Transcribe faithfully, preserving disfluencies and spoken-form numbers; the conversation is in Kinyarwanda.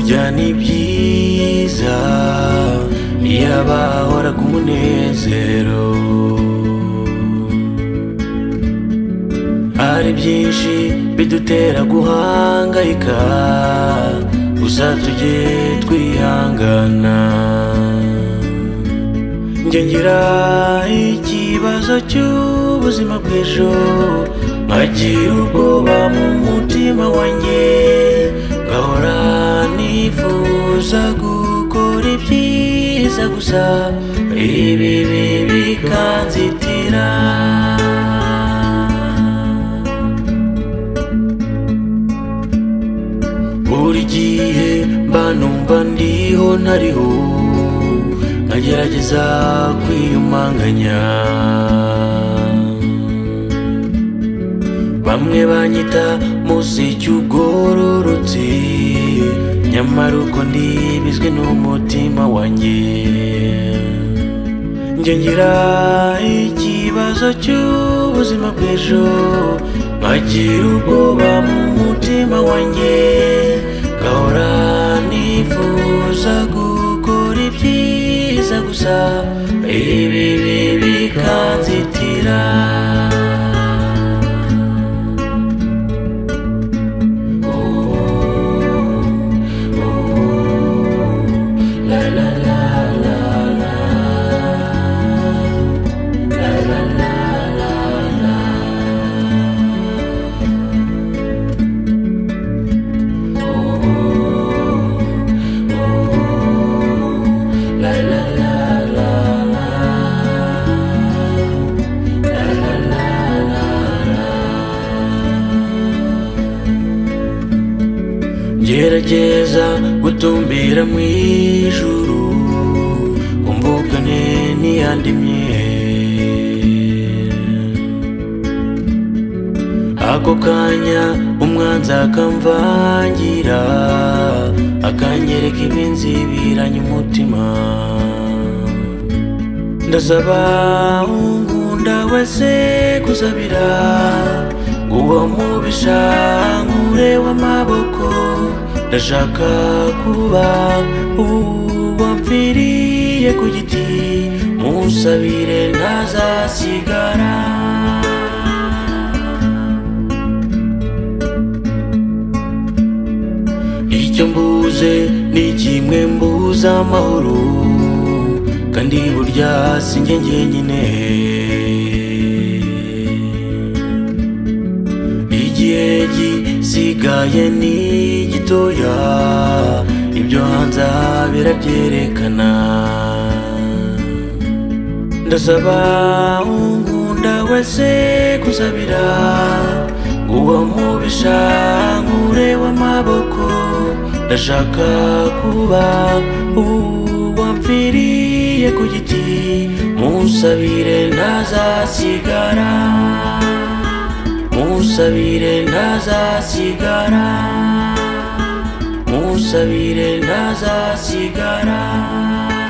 burya ni byiza iyo bahora ku munezero. Hari byinshi bidutera guhangayika, gusa tujye twihangana. Njye ngira ikibazo cy'ubuzima bw'ejo, nkagira ubwoba mu mutima wanjye, ngahora nifuza gukora ibyiza gusa ibibi bikanzitira. Buri gihe mba numva ndiho ntariho, nkagerageza kwiyumanganya. Bamwe banyita musiki ugororotse, nyamara uko ndibizwe n'umutima wanjye. Njye ngira ikibazo cy'ubuzima bw'ejo, nkagira ubwoba mu mutima wanjye, ngahora nifuza gukora ibyiza gusa ibibi bikanzitira. Gerageza gutumbira mu ijuru, umvugane n'iyandimye. Ako kanya umwanzi akamvangira, akanyereka ibinzibiranye umutima. Ndasaba unkunda wese kuzabira, uwo mubisha nkure w'amaboko. Ndashaka kuba uwamfiriye ku giti, musabire ntazasigara. Icyo mbuze ni kimwe, mbuza amahoro, kandi burya si njye njyenyine. Igihe gisigaye ni gitoya, ibyo hanze birabyerekana. Ndasaba unkunda wese kuzabira, uwo mubisha nkure w'amaboko. Ndashaka kuba uwamfiriye ku giti, musabire ntazasigara. Musabire ntazasigara, musabire ntazasigara.